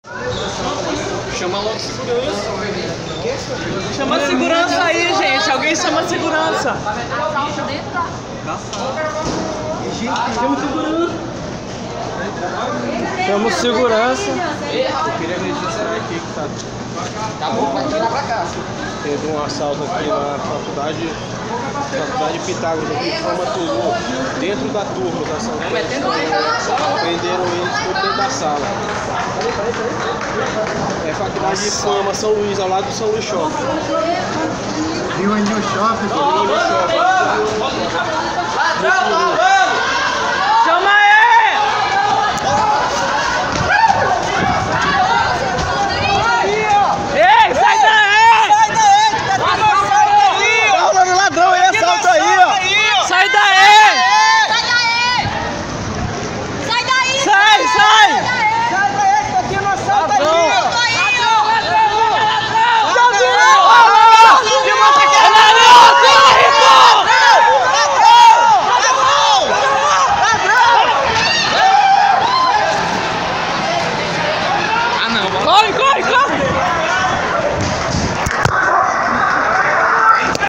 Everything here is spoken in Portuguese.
Chama logo segurança. Chama a segurança aí, gente. Alguém chama a segurança. Chama segurança. Eu queria registrar aqui que tá bom, vai tirar pra cá. Teve um assalto aqui na faculdade Pitágoras, aqui de Formatura, dentro da turma da São Paulo. Prenderam eles tudo dentro da sala. É faculdade de Fama, São Luís, ao lado do São Luís Shopping. Viu aí no shopping? Chama ele! Ei, sai daí! Sai daí! Fala no ladrão aí, assalto aí, ó! Sai daí! Sai daí! Sai, sai! Sai daí, que tá aqui no assalto aí, ó! Corre, corre, corre!